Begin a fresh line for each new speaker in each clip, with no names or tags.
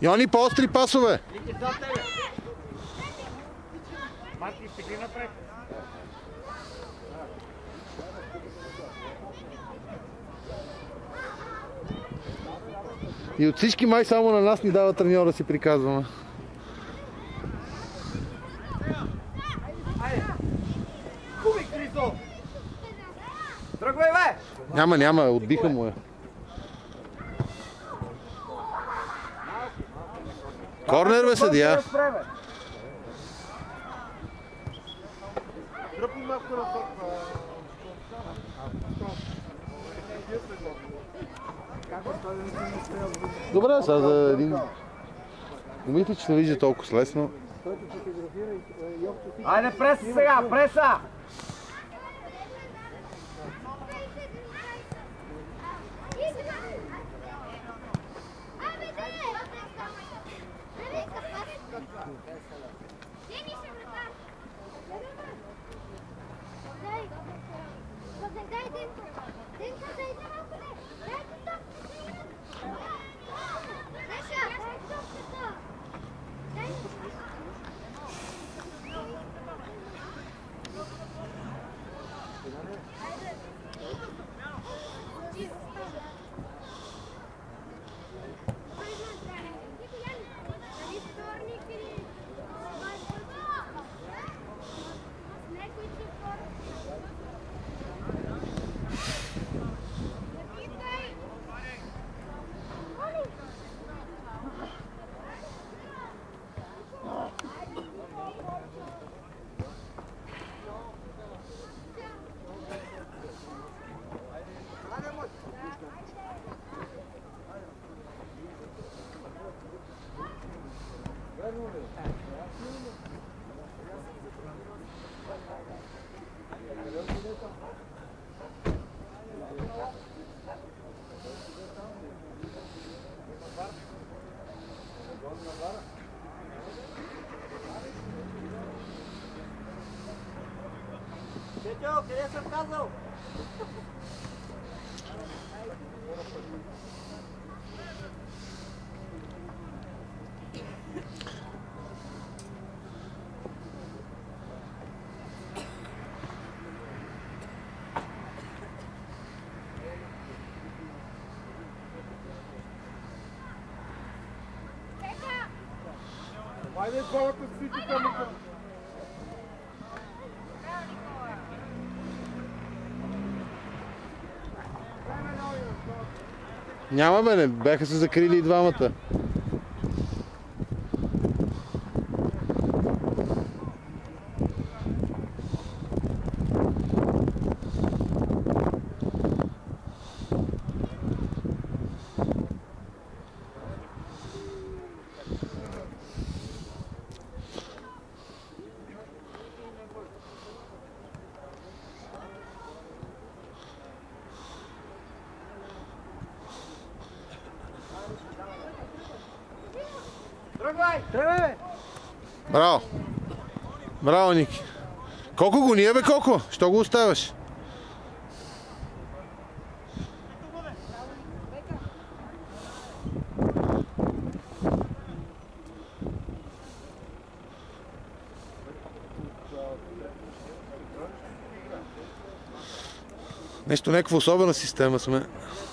Йони, по-остри пасове!
Марти, стигни напред.
И от всички май само на нас ни дава треньора, си приказваме.
Куби, Крисо! Тръгвай, бе!
Няма, отдиха му е. Корнер, бе, съдия.
Дръпни малко на топ.
Добре, сега за един... Не мисля, че се вижда толкова лесно.
Айде, преса сега, преса! Петьо, къде съм казал? Хайде, двамата свити към.
Няма, бе, не бяха се закрили и двамата.
Тръгвай!
Браво! Браво, Ники! Колко го ние, бе, колко? Що го оставаш? Нещо, някаква особена система сме.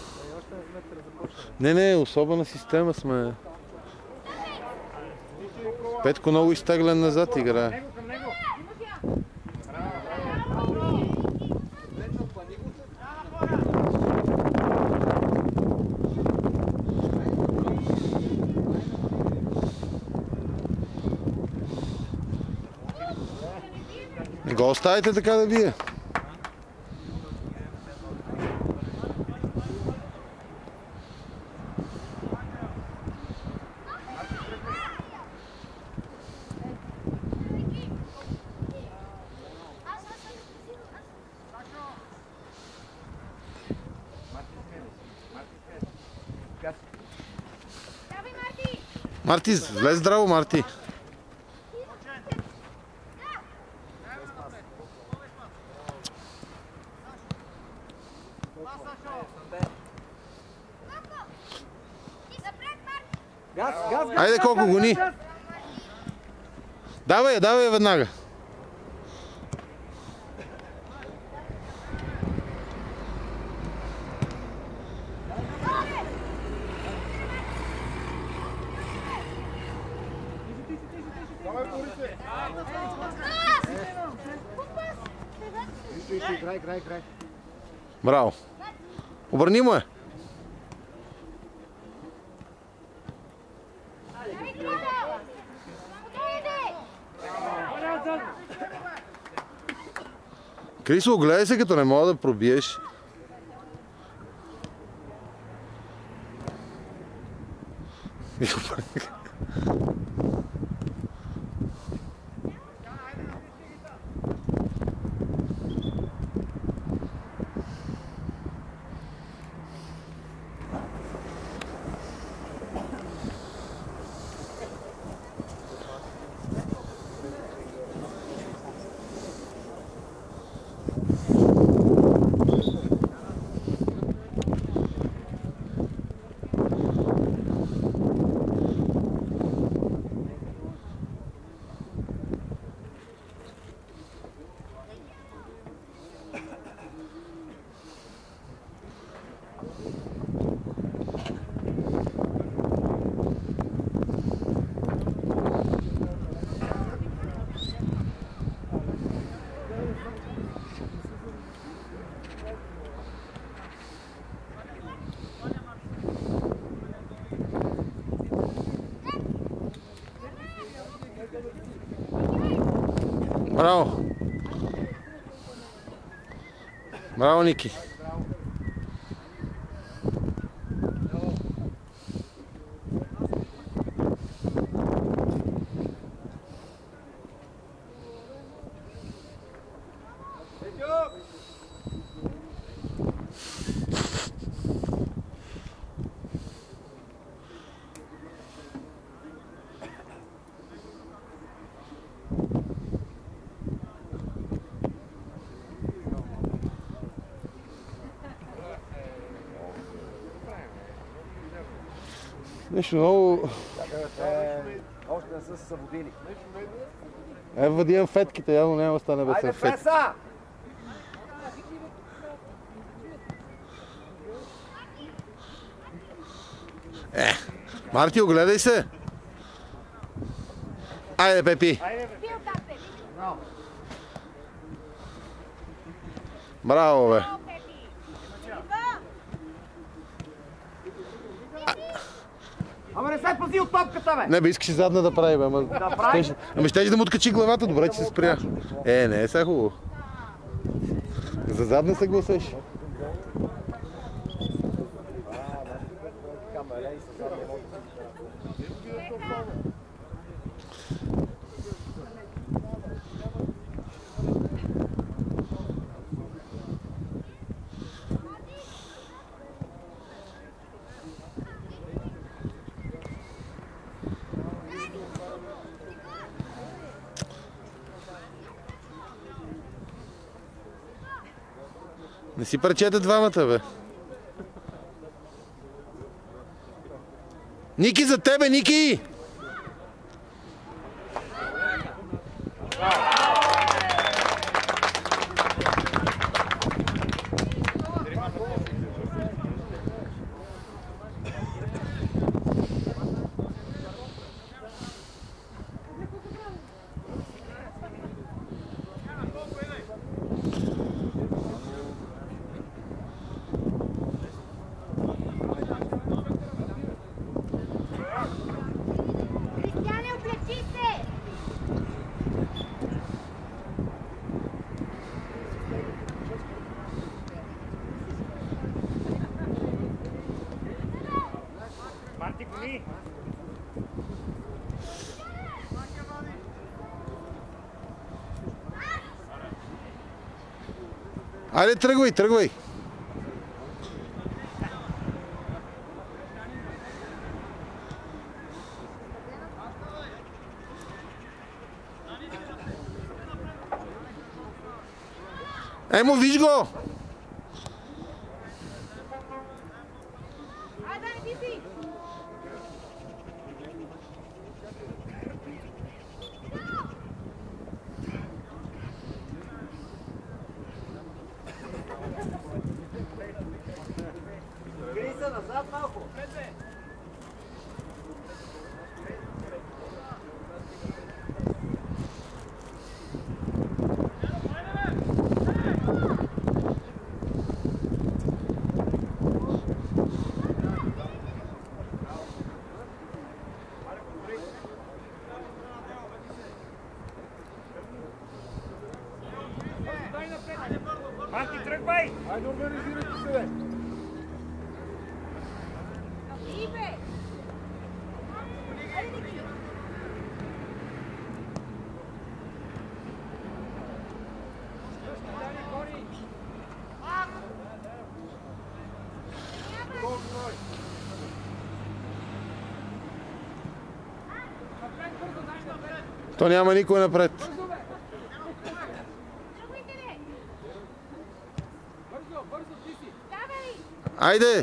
Не, особена система сме. Петко много изтеглен назад играе. Не го оставите така да бие. Марти, влез здраво, Марти.
Газ, газ, газ.
Айде, Коко, гони. Давай я веднага.
Играй.
Браво. Обърни му е. Крисо, гледай се, като не мога да пробиеш. Браво! Браво, Ники! Нещо много...
Още не са се събудили.
Вадием фетките, явно няма да стане без фетки.
Айде, преса!
Марти, огледай се! Айде, Пепи! Браво, бе!
Ама не се пази от топката, бе!
Не бе, искаш и задна да прави, бе, ама...
Да прави?
Ами щеше да му откачи главата, добре, че се спря. Не е сега хубаво. За задна се гласеш. Не си парчете двамата, бе. Ники, за тебе, Ники! Айде, тръгвай! Емо, виж го!
Марти, тръгвай!
Айде, организирайте се, бе!
То няма никой напред. Айде!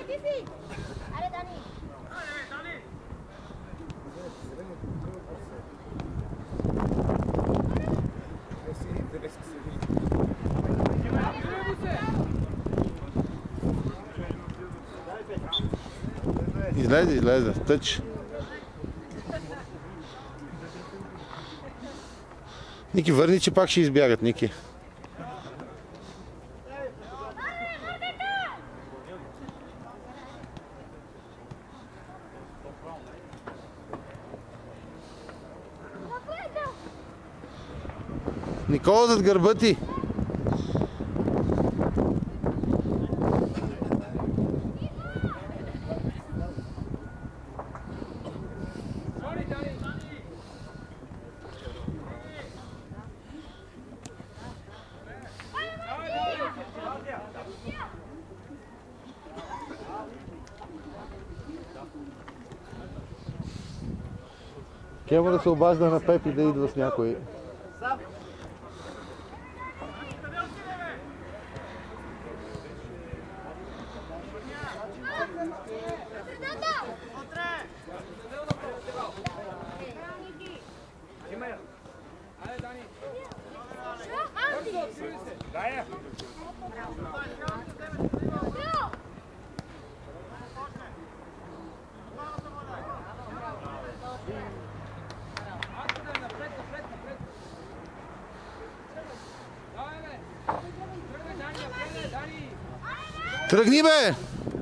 Излезе, излезе. Тъч. Ники, върни, че пак ще избягат, Ники. Никола, зад гърба ти! Кема да се обажда на Пепи да идва с някой. Тръгни, бе!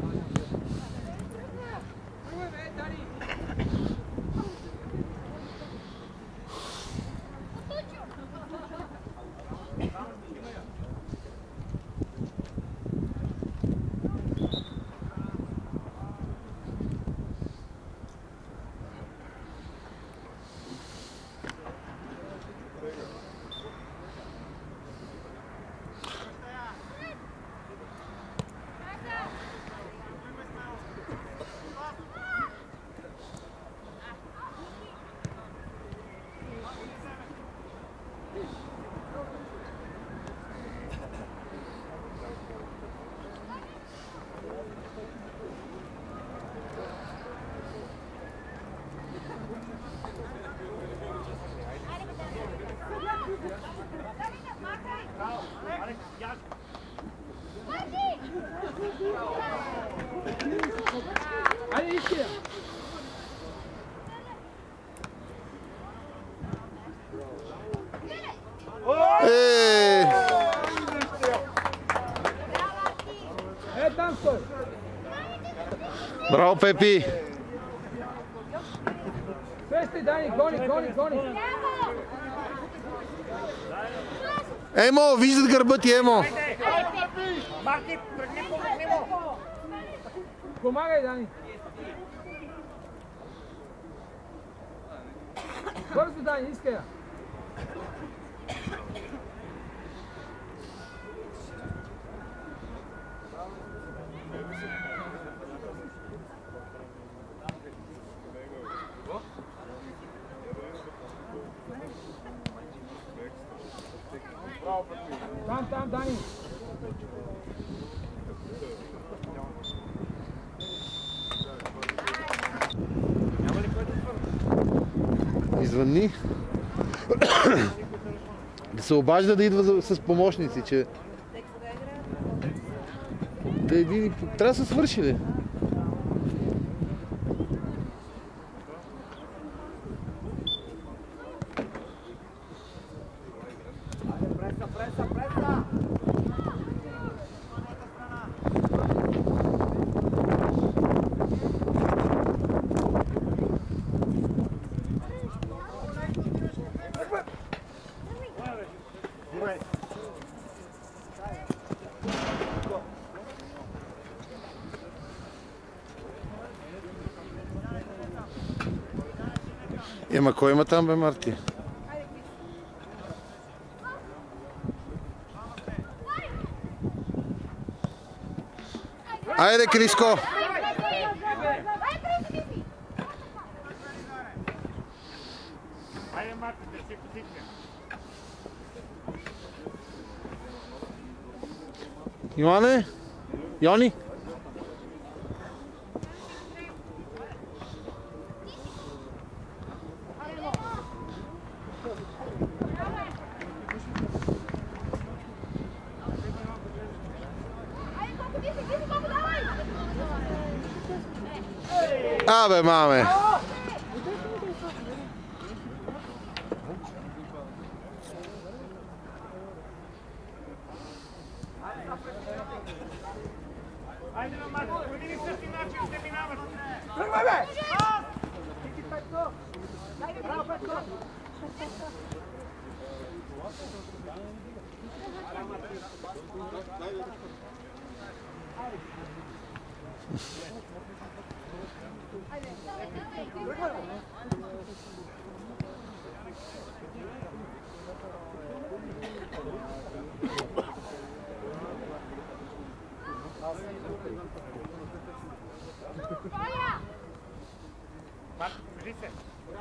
Браво, Пепи!
Свести, Дани, гони!
Емо, виждат гърба ти, Емо!
Марти, тръгни, помогни му!
Помагай, Дани! Бързо, Дани, искай я! Там, Дани!
Извънни. Да се обажда да идва с помощници, че... Трябва да са свършили. Ема кой има там, бе, Марти? Айде, Криско!
Айде, Марти, да си позиция.
Йоане? Йони? Абе, маме!
Айде, Марти, по един и същи начин ще минаваш.
Тръгвай, бе!
Марти, покажи се.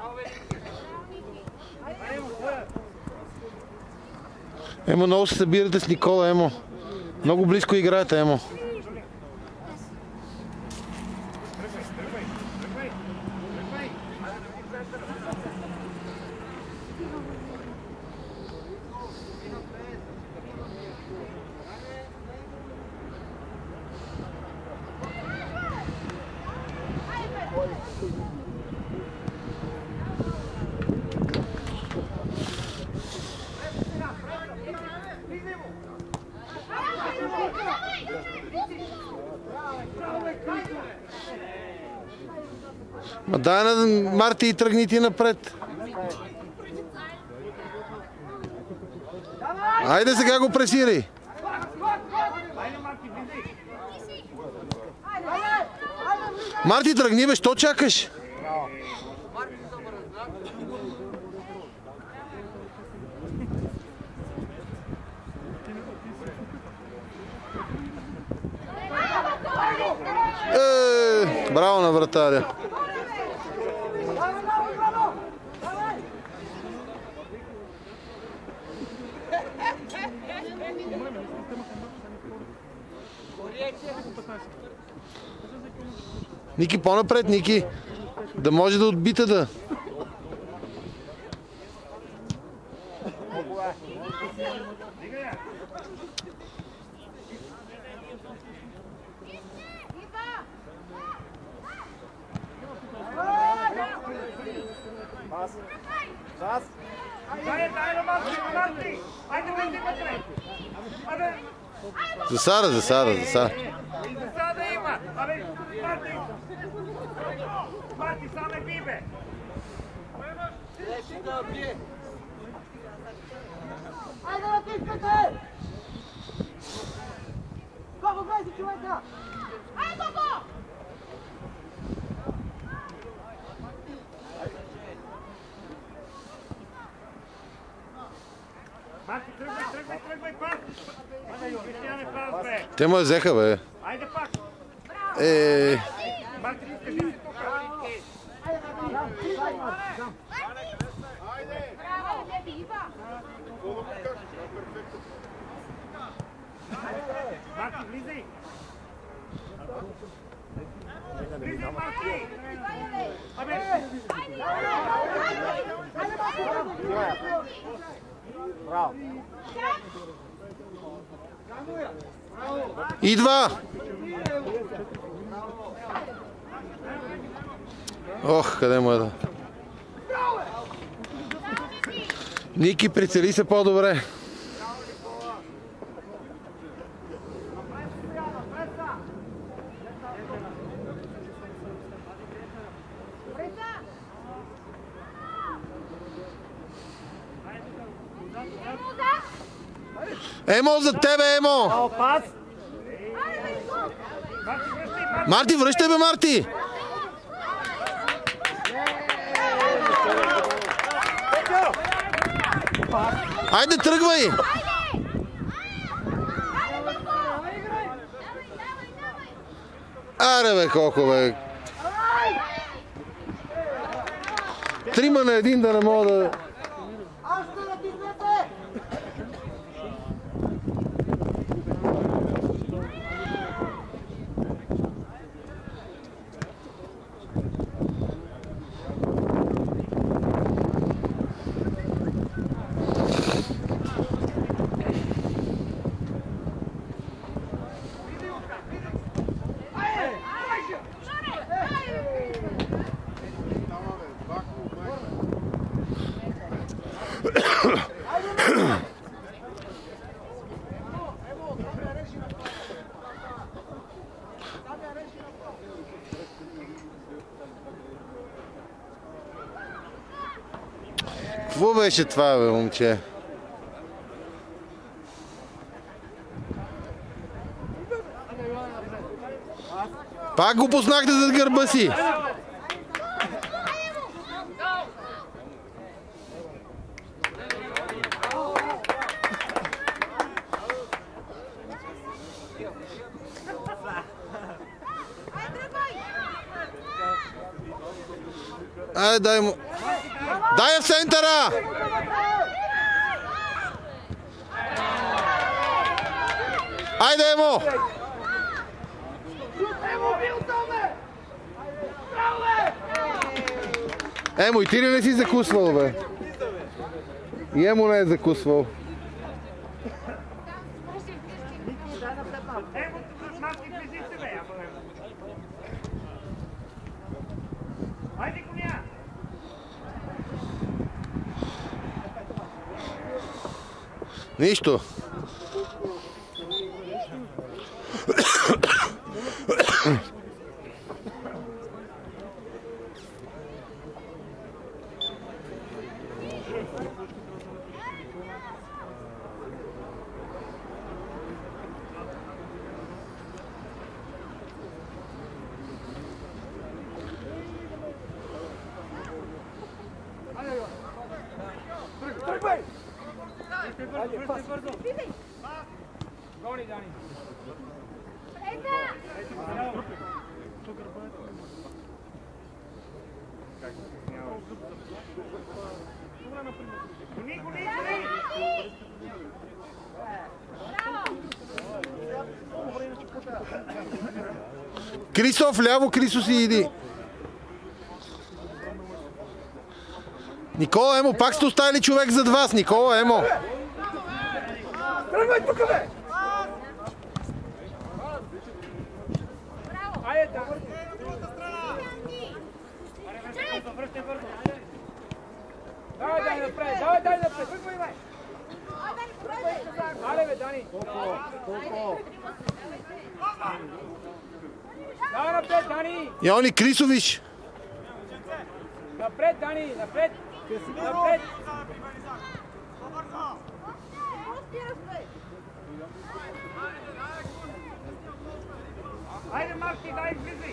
Емо, много се събирате с Никола, Емо. Много близко играете, Емо. Ма дай на Марти и тръгни ти напред. Айде сега го пресирай. Марти, тръгни, бе, що чакаш? Браво на вратаря. Ники, по-напред, Ники. Да може да отбита да. Засада.
Засада има. Абе, Марти! Марти, саме бибе!
Айде, натискате! Колко 20 човека? Айде, Бобо!
Марти, тръгвай, пак! Кристияне, прав, бе!
Те му я взеха, бе.
Айде пак! Марти, кажи си тук! Марти, влизай! Влизай, Марти! Абе!
Браво!
Идва! Ох, къде му е да? Ники, прицели се по-добре. Емо, за тебе, Емо!
Пас!
Марти, връщай, бе, Марти! Айде, тръгвай! Аре бе, колко бе! 3 на 1 да не мога да... Какво беше това, бе, момче? Пак го познахте зад гърба си. Айде, дай му. Дай я в центъра! Айде, Емо! Емо, и ти ли не си закусвал, бе? И Емо не е закусвал. Нищо.
Гони, Дани.
Крисо, вляво, Крисо си иди. Никола, Емо, пак сте оставили човек зад вас. Никола, Емо.
Тръгвай тук, бе!
Айде, да. Давай, дай напред, дай напред. Айде, бе, Дани. Давай напред, Дани.
Йони, Крисо, виж.
Напред, Дани, напред. Напред.
Айде, Марти, дай влизай!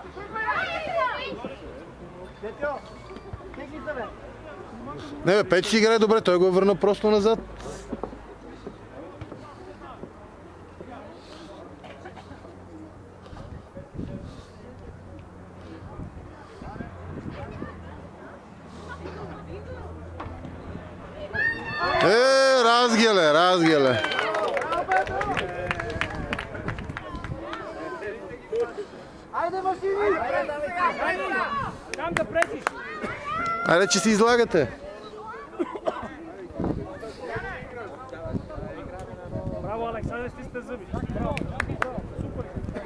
Не, бе, Печи си играе добре, той го е върна просто назад. Разгеле.
Айде, Васили!
Там да пресиш.
Айде, че си излагате.
Браво, Александър, стисте зъби. Супер.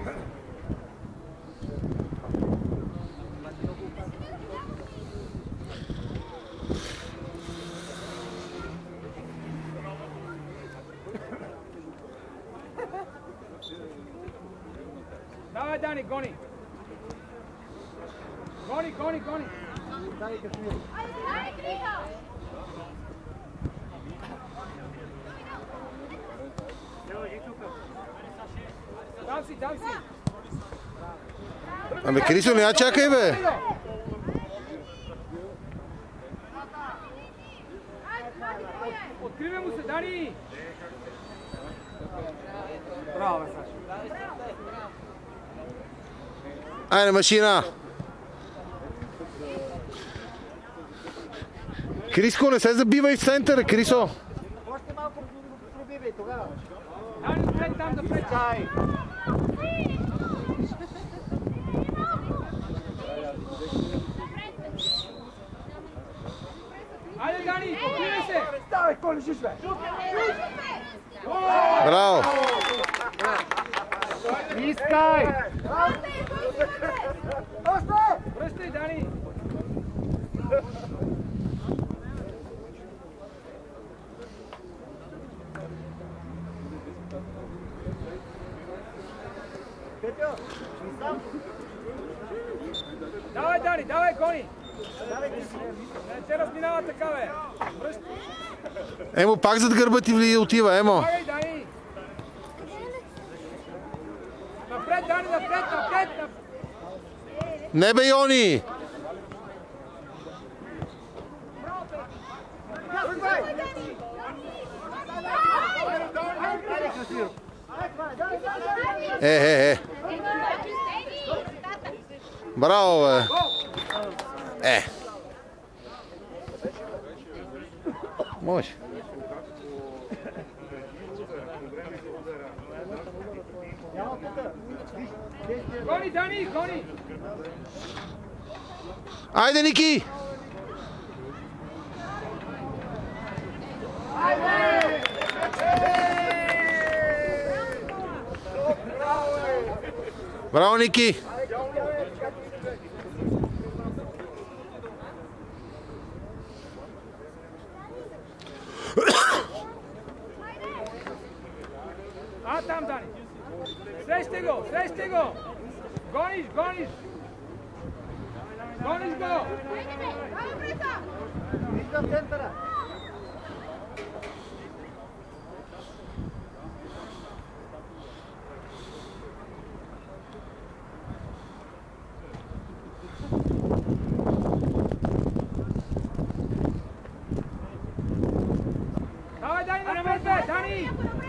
Давай, Дани, гони. Гони. Там си.
Абе, Крисо, не чакай, бе.
Откривай му
Айде, машина! Криско, не се забивай в центъра, Крисо!
Още малко пробивай тогава.
Дани, напред, там напред. Айде, Дани, покривай се!
Ставай, кой лежиш, бе?
Браво!
Искай! Още!
Връщай, Дани! Давай, Дани, давай, гони! Не се разминава така, бе! Връщай!
Емо, пак зад гърба ти отива, Емо!
Помагай, Дани! Напред, Дани, напред, напред!
Не бе, Йони! Е. Браво, бе! Може.
Гони, Дани, гони!
Айде, Ники! Браво, Ники!
Там, Дани! Срещай го, срещай го! Гониш, гониш! Гониш го!
Виждам центъра.
Давай, Дани, напред, бе! Дани!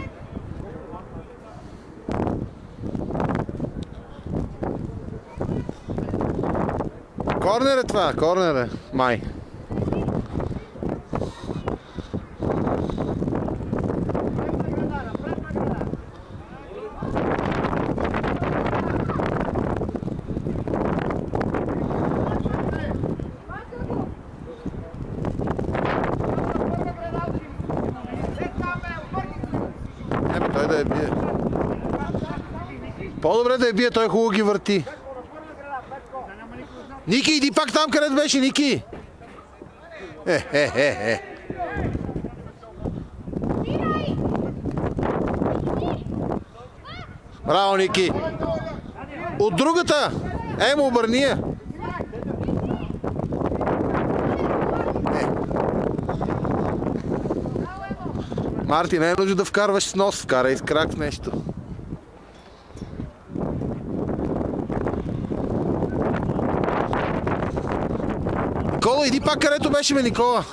Корнер е това, корнер е. Май. Той да я бие. По-добре да я бие, той хубаво ги върти. Ники, иди пак там, където беше, Ники! Браво, Ники! От другата! Емо, обърни я! Марти, не е нужно да вкарваш с нос, вкарай с крак нещо. Никола, иди пак където беше, бе, Никола.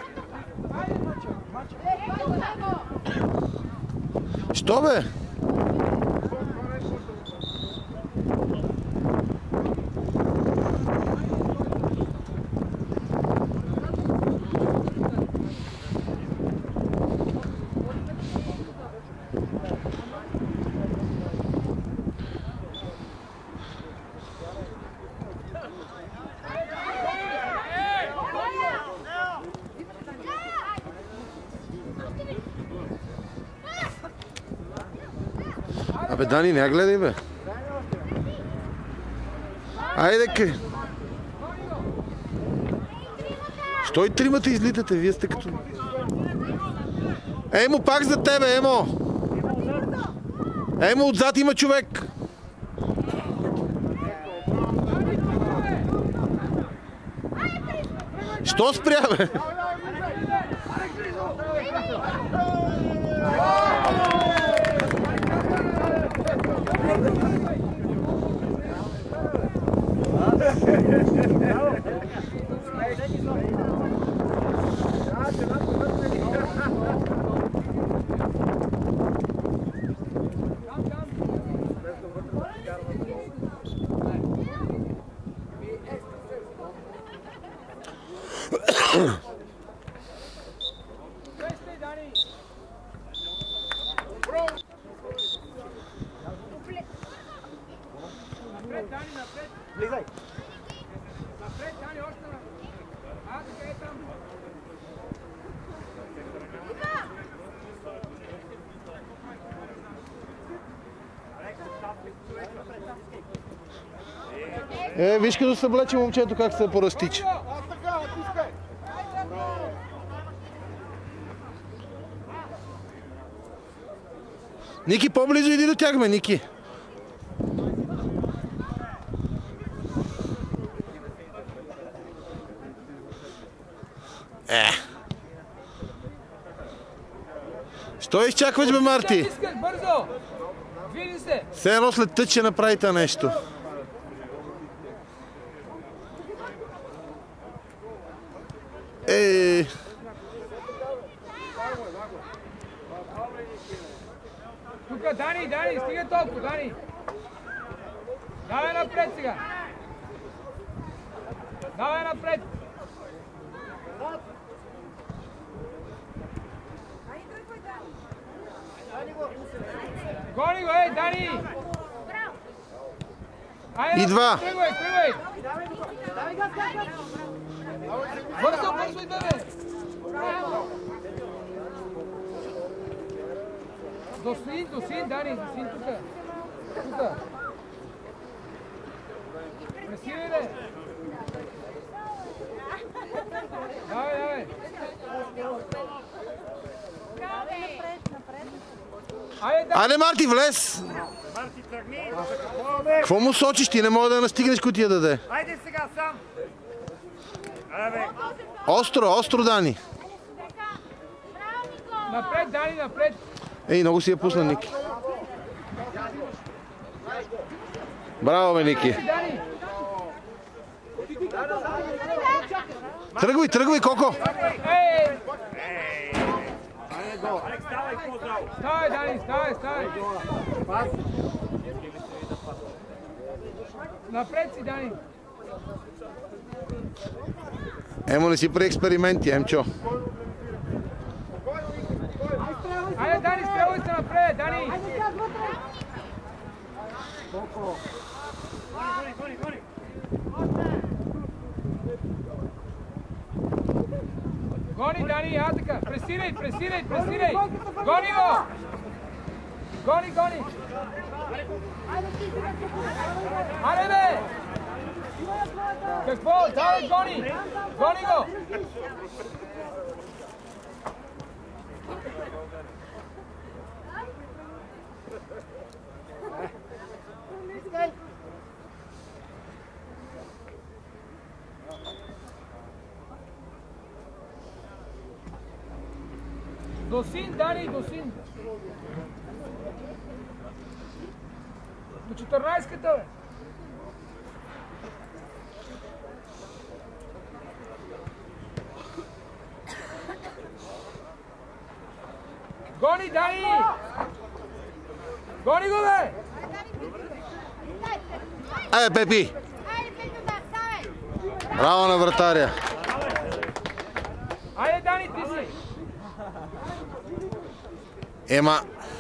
Що, бе? Абе, Дани, не гледай, бе. Айде, къде? Що и тримата излитате? Вие сте като... Емо, пак за тебе, Емо! Емо, отзад има човек! Що спря, бе? Виж като се облече момчето как се поразтича. Ники, по-близо иди до тях, бе, Ники. Що изчакваш, бе, Марти?
Бързо! Движи се!
Все едно след тъч ще направите нещо.
Тука, Дани, стига толкова, Дани! Давай напред сега! Давай напред! Гони го, Дани!
Идва!
Тръгвай! Бързо, идва, бе! Досин, Дани, тука. Пресирай, бе! Давай!
Айде, Марти, влез! Какво му сочиш? Ти не може да настигнеш, който ти я даде.
Айде сега сам!
Остро, Дани.
Напред, Дани, напред!
Много си я пусна, Ники. Браво, бе, Ники. Тръгвай, Коко!
Ставай, Дани, ставай! Напред си, Дани!
Емо, не си при експерименти, Емчо.
Айде, Дани, стрелвай се напред, Дани! Гони, Дани, така! Пресирай! Гони го! Гони! Айде, бе! Какво? Давай, гони! Гони го! Досин, Дани, досин! До 14-ката, бе! Гони, Дани! Гони го, бе!
Айде, Пепи! Браво на вратаря!
Айде, Дани, ти си!
Ема...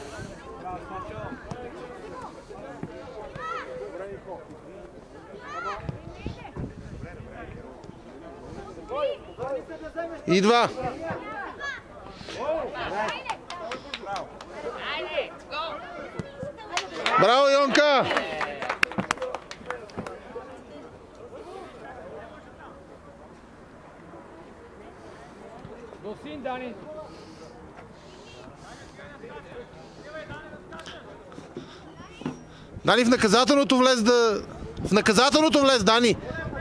Идва! Браво, Йонка!
Досин, Дани!
Дани, в наказателното влез да... В наказателното влез, Дани!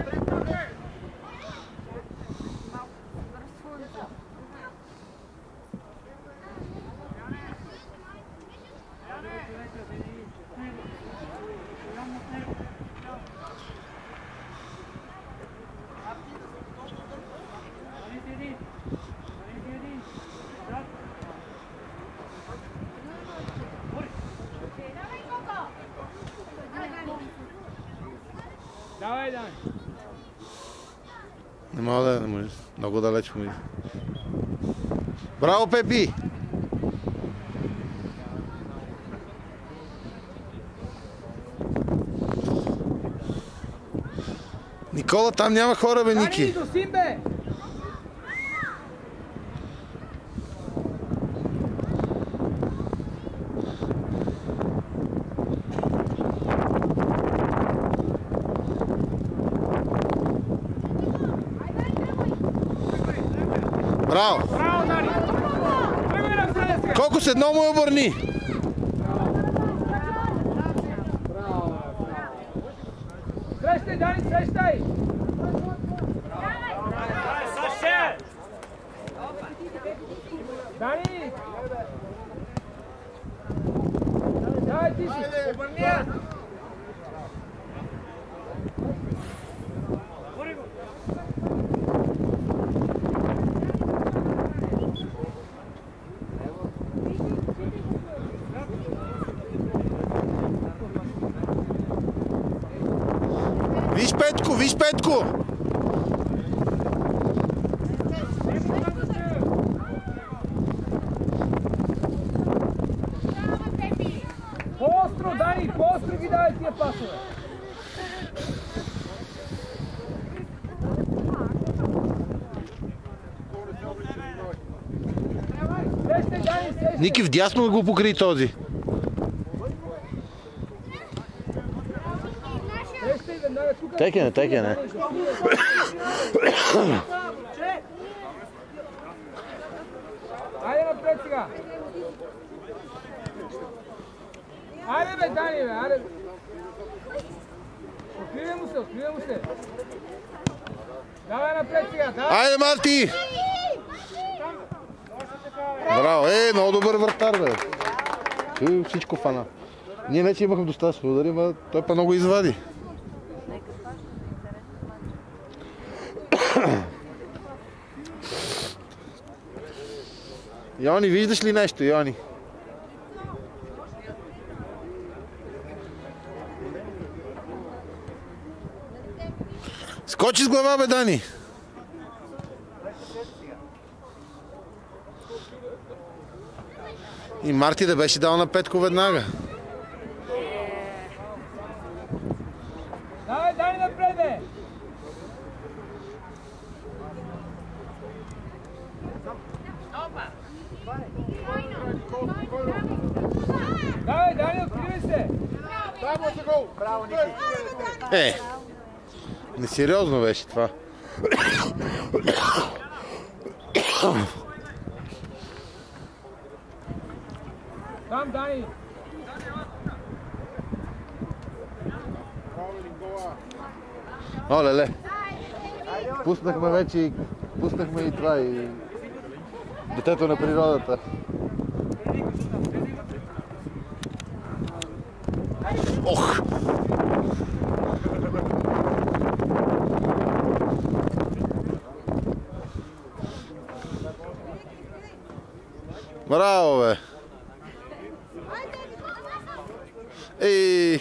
Давай, Дани!
Не мога да, не може. Много далеч му иде. Браво, Пепи! Никола, там няма хора, бе, Ники.
Дани, досин, бе!
Браво!
Браво, Дани! Тръгвай напред сега!
Колко с едно му е обърни?
Срещай, Дани, срещай! Дани! Давай, ти си! Обърни я!
Виж Петко, виж Петко!
По-остро, Дани, по-остро ги давай тия пасове! Срещай, Дани, срещай!
Ники вдясно го покри този.
Срещай веднага тук!
Текене.
Айде напред сега! Айде бе, Дани бе, айде! Откривай му се! Давай напред сега, давай!
Айде, Марти! Браво, много добър вратар, бе. Той всичко фана. Ние вече имахме достатъчно удари, но той па много извади. Йони, виждаш ли нещо, Йони? Скочи с глава, бе, Дани! И Марти да беше дал на Петко веднага.
Давай, Дани напред, бе! Давай, Дани, откривай се!
Несериозно беше това.
Там, Дани!
О, леле. Пуснахме вече, пуснахме и това, и детето на природата. Ох! Браво, бе! Ей!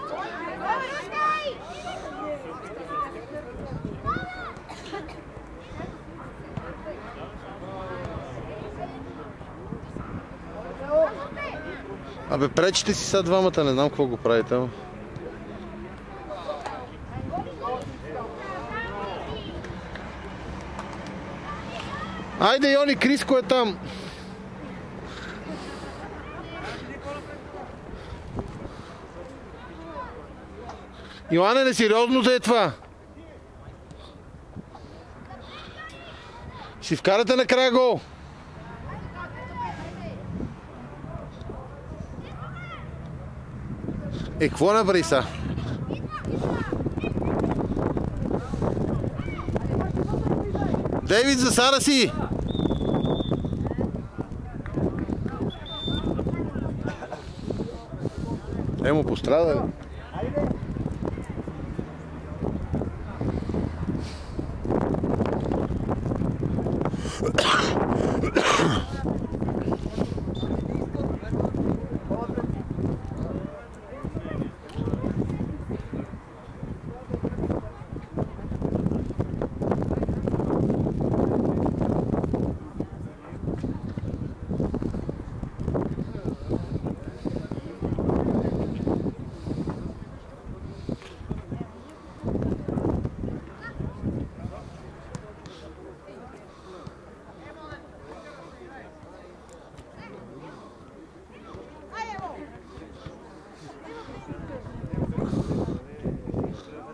Абе, пречите си са двамата, не знам какво го правите. Айде, Йони, Криско е там. Йоане, несериозно да е това. Ще вкарате накрая гол. Какво направи са? Дейвид, засада си! Му пострада.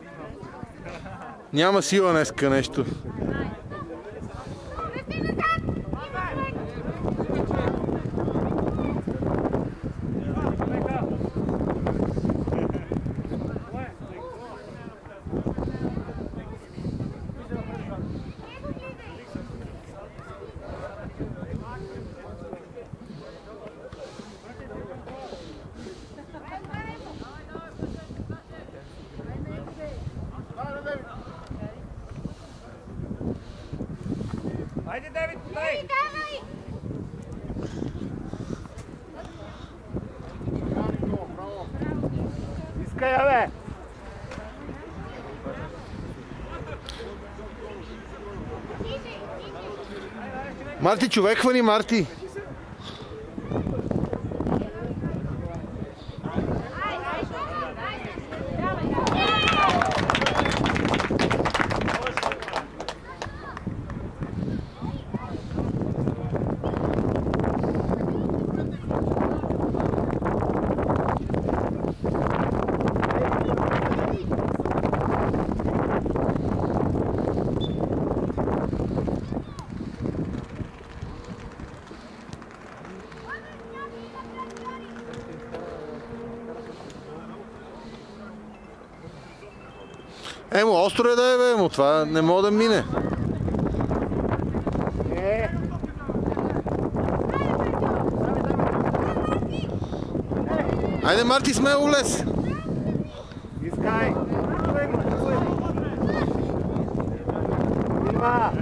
Няма сила днеска нещо.
Искай, бе!
Марти, човек хвани, Марти! Емо, остро е да е, бе, емо, това не мога да мине. Айде, Марти, смело влез!
Искай! Има!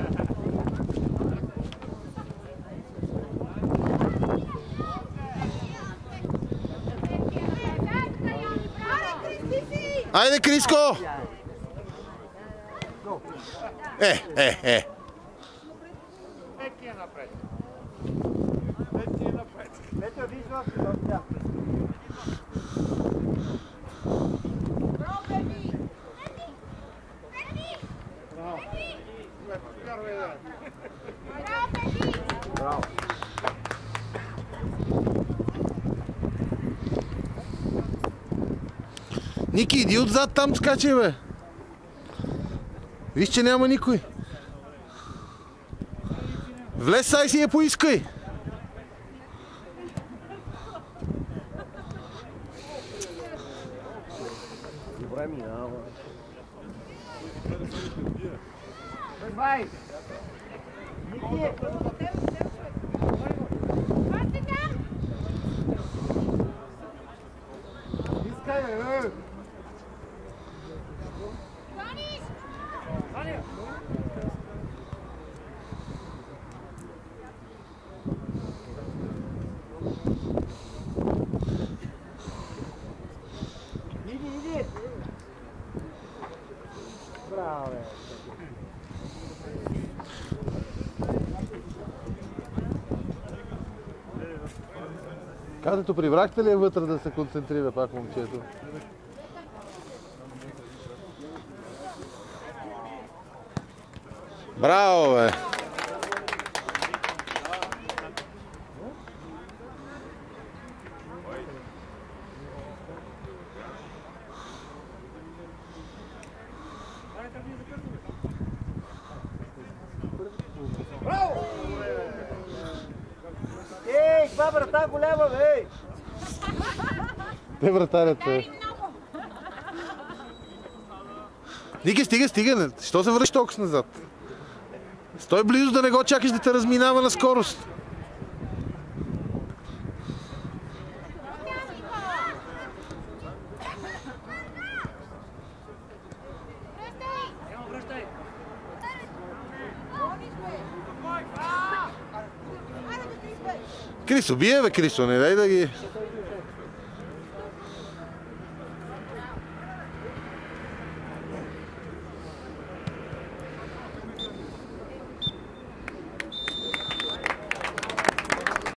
Айде, Криско! Е! Ники, иди отзад там скачай, бе! Виж, че няма никой. Влез, сай си я поискай.
Добре минава. Бай! Ники! Искай, бе! Иди! Браво, бе!
Казато, прибрахте ли е вътре да се концентрира пак момчето? Браво, бе!
Ей, каква врата голяма, бе!
Те вратарят, бе. Ники, стига! Що се връщаш толкова назад? Стой близо, да не го чакаш да те разминава на скорост. Крисо, бие, бе, Крисо, не дай да ги...